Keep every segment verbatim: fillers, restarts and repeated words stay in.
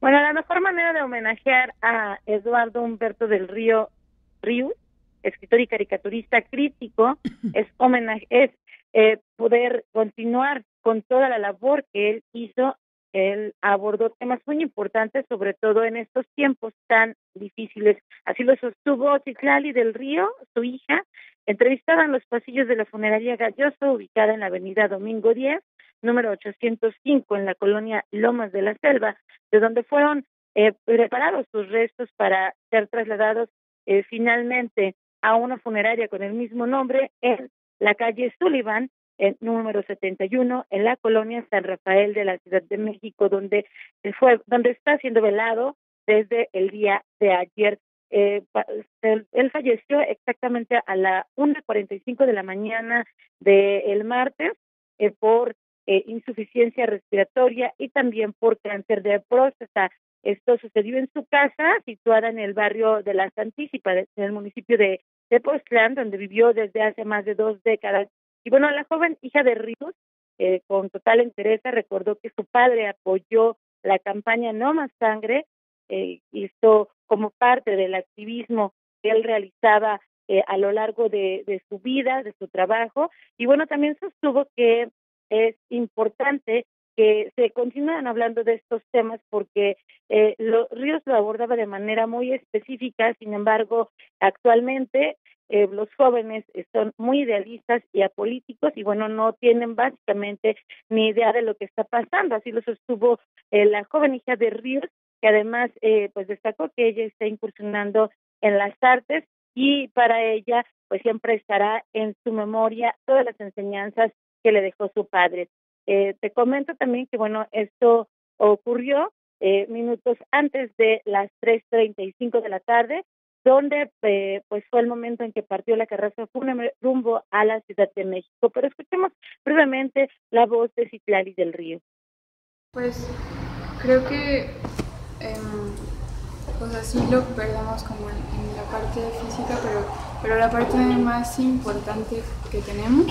Bueno, la mejor manera de homenajear a Eduardo Humberto del Río Ríos, escritor y caricaturista crítico, es homenaje, es eh, poder continuar con toda la labor que él hizo. Él abordó temas muy importantes, sobre todo en estos tiempos tan difíciles. Así lo sostuvo Citlali del Río, su hija, entrevistada en los pasillos de la funeraria Galloso, ubicada en la avenida Domingo diez, número ochocientos cinco, en la colonia Lomas de la Selva, de donde fueron eh, preparados sus restos para ser trasladados eh, finalmente a una funeraria con el mismo nombre en la calle Sullivan, el número setenta y uno, en la colonia San Rafael de la Ciudad de México, donde fue, donde está siendo velado desde el día de ayer. Eh, él, él falleció exactamente a la una cuarenta y cinco de la mañana del martes eh, por eh, insuficiencia respiratoria y también por cáncer de próstata. Esto sucedió en su casa, situada en el barrio de La Santísima, en el municipio de Tepoztlán, donde vivió desde hace más de dos décadas. Y bueno, la joven hija de Ríos, eh, con total entereza, recordó que su padre apoyó la campaña No Más Sangre, eh, y esto como parte del activismo que él realizaba eh, a lo largo de, de su vida, de su trabajo. Y bueno, también sostuvo que es importante que se continúen hablando de estos temas porque eh, lo, Ríos lo abordaba de manera muy específica. Sin embargo, actualmente eh, los jóvenes son muy idealistas y apolíticos y bueno, no tienen básicamente ni idea de lo que está pasando. Así lo sostuvo eh, la joven hija de Ríos, que además eh, pues destacó que ella está incursionando en las artes y para ella pues siempre estará en su memoria todas las enseñanzas que le dejó su padre. Eh, te comento también que, bueno, esto ocurrió eh, minutos antes de las tres treinta y cinco de la tarde, donde eh, pues fue el momento en que partió la carroza fúnebre rumbo a la Ciudad de México. Pero escuchemos brevemente la voz de Citlali del Río. Pues creo que eh, pues así lo perdemos como en, en la parte física, pero, pero la parte más importante que tenemos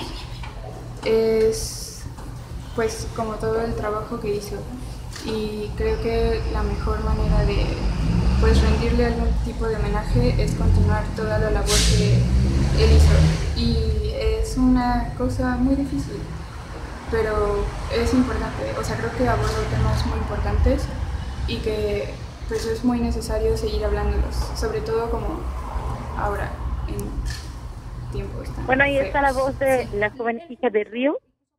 es pues como todo el trabajo que hizo, y creo que la mejor manera de pues rendirle algún tipo de homenaje es continuar toda la labor que él hizo, y es una cosa muy difícil, pero es importante. O sea, creo que abordó temas muy importantes y que pues es muy necesario seguir hablándolos, sobre todo como ahora en tiempos tan Bueno, ahí feos. está la voz de Sí. la joven hija de Río.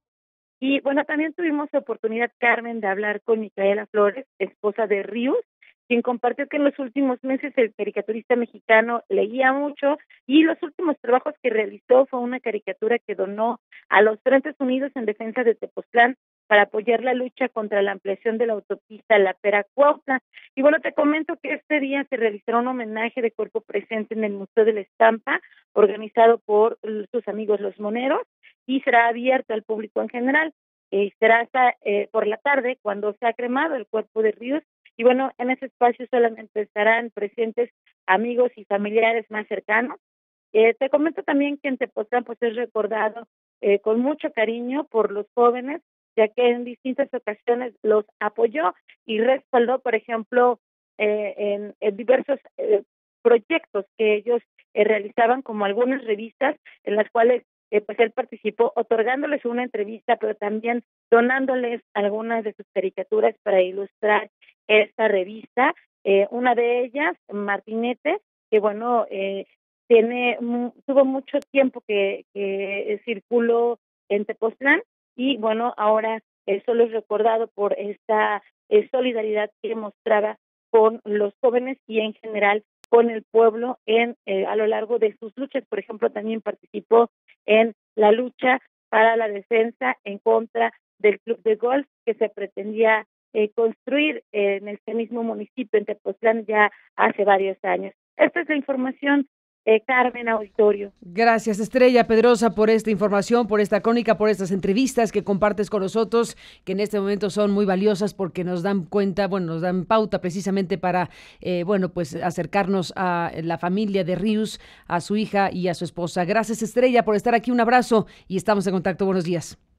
Y bueno, también tuvimos la oportunidad, Carmen, de hablar con Micaela Flores, esposa de Ríos, quien compartió que en los últimos meses el caricaturista mexicano leía mucho y los últimos trabajos que realizó fue una caricatura que donó a los Frentes Unidos en defensa de Tepoztlán para apoyar la lucha contra la ampliación de la autopista La Pera-Cuautla. Y bueno, te comento que este día se realizará un homenaje de cuerpo presente en el Museo de la Estampa, organizado por sus amigos los moneros, y será abierto al público en general. Eh, será hasta eh, por la tarde cuando se ha cremado el cuerpo de Ríos, y bueno, en ese espacio solamente estarán presentes amigos y familiares más cercanos. Eh, te comento también que en Tepoztlán pues es recordado eh, con mucho cariño por los jóvenes, ya que en distintas ocasiones los apoyó y respaldó, por ejemplo, eh, en, en diversos eh, proyectos que ellos eh, realizaban, como algunas revistas en las cuales Eh, pues él participó otorgándoles una entrevista, pero también donándoles algunas de sus caricaturas para ilustrar esta revista. Eh, una de ellas, Martinete, que bueno, eh, tiene tuvo mucho tiempo que, que circuló en Tepoztlán y bueno, ahora eh, solo es recordado por esta eh, solidaridad que mostraba con los jóvenes y en general con el pueblo en eh, a lo largo de sus luchas. Por ejemplo, también participó en la lucha para la defensa en contra del club de golf que se pretendía eh, construir en este mismo municipio, en Tepoztlán, ya hace varios años. Esta es la información, eh, Carmen, auditorio. Gracias, Estrella Pedrosa, por esta información, por esta crónica, por estas entrevistas que compartes con nosotros, que en este momento son muy valiosas porque nos dan cuenta, bueno, nos dan pauta precisamente para, eh, bueno, pues acercarnos a la familia de Ríos, a su hija y a su esposa. Gracias, Estrella, por estar aquí. Un abrazo y estamos en contacto. Buenos días.